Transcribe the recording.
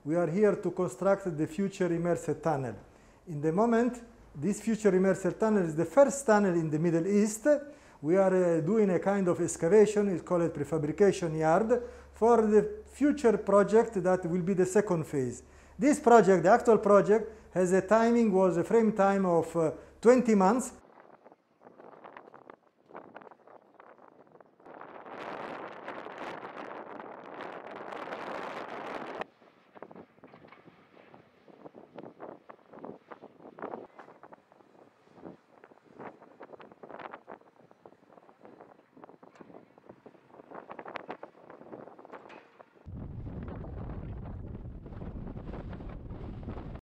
we are here to construct the future immersed tunnel. In the moment, this future immersed tunnel is the first tunnel in the Middle East. We are doing a kind of excavation, it's called prefabrication yard, for the future project that will be the second phase. This project, the actual project, has a timing, was a frame time of 20 months.